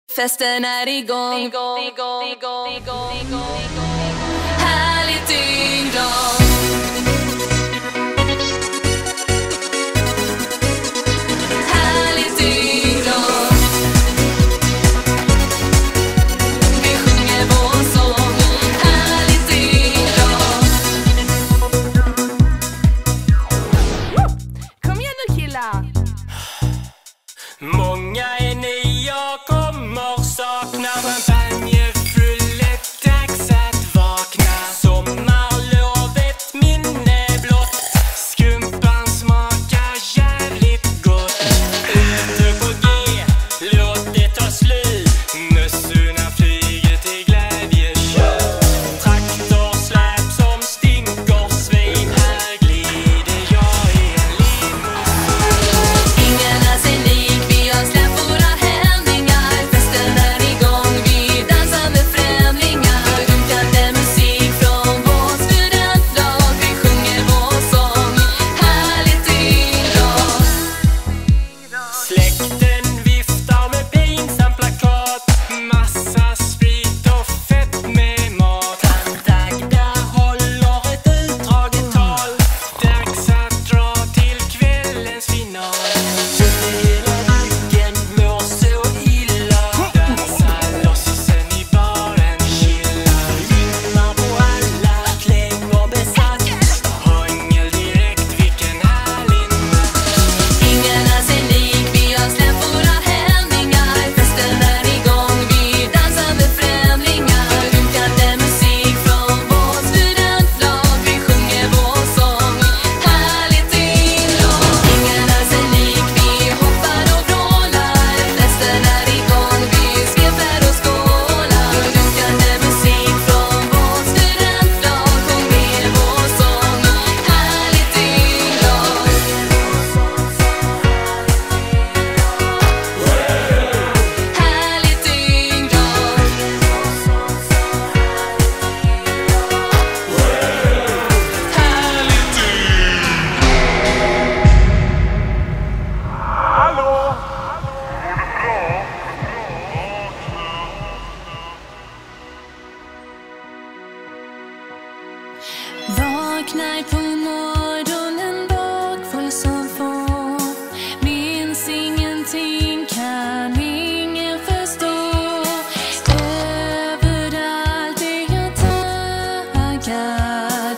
Festen är igång. Härligt dyngdong. Härligt dyngdong. Vi sjunger vår sång. Härligt dyngdong. Kom igen nu killar. Många är ni, jag kommer sakna champagne fullet, dags att vakna. Sommarlovet minne blott, skumpan smakar jävligt gott. Ute på G, låt det ta slut. Mössorna flyger till glädjekör. Traktorsläp som stinker svin. Här glider jag i en limousin. Ingen är sig lik, vi har släppt våra hämningar. Festen är igång, vi dansar med främlingar. Dunkande musik från vår studentlag. Vi sjunger vår sång, härligt dyngdong. Släkten viftar med pinsam plakat. Massa sprit och fett med mat. Tant Agda håller ett utdraget tal. Dags att dra till kvällens final. Hela ryggen mår så illa. Dansa loss sen i baren chilla. Rimmar på alla, klänger besatt. Hångel direkt, vilken härlig natt. Ingen är sig lik, vi har släppt våra hämningar. Festen är igång, vi dansar med främlingar. Dunkande musik från vår studentlag. Vi sjunger vår sång, härligt dyngdong. Ingen är sig lik, vi hoppar och vrålar. Festen är igång, vi sveper och skålar. Dunkande musik från vår studentlag. Sjung med vår sång, härligt dyngdong. Härligt Vaknar på morgonen bakfull som få. Minns ingenting, kan ingen förstå. Överallt är jag taggad.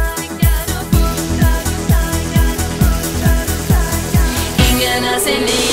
Ingen är sig lik.